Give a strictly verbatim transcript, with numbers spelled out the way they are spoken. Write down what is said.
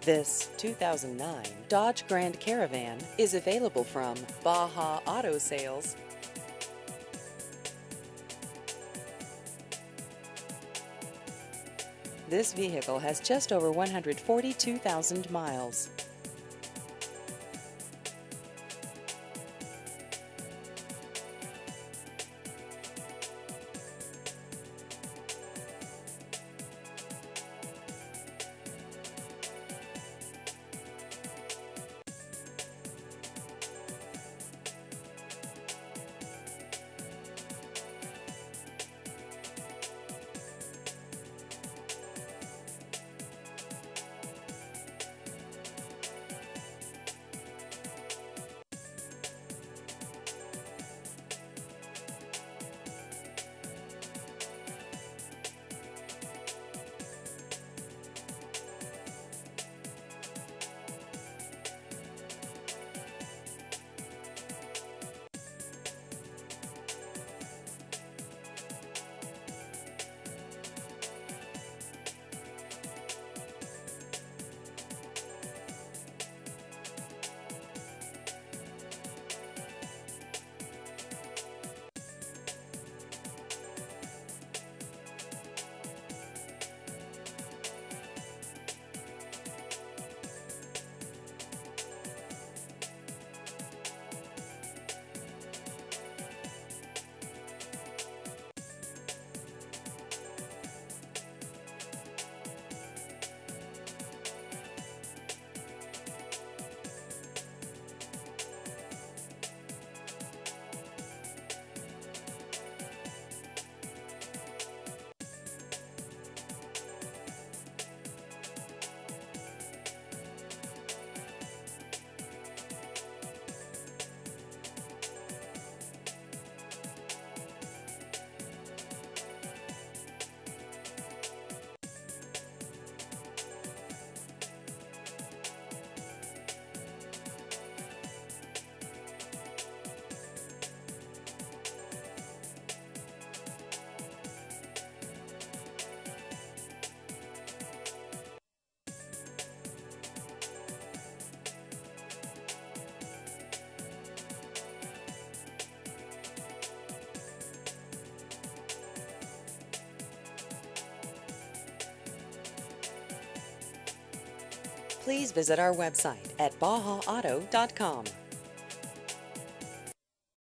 This two thousand nine Dodge Grand Caravan is available from Baja Auto Sales. This vehicle has just over one hundred forty-two thousand miles. Please visit our website at baja auto dot com.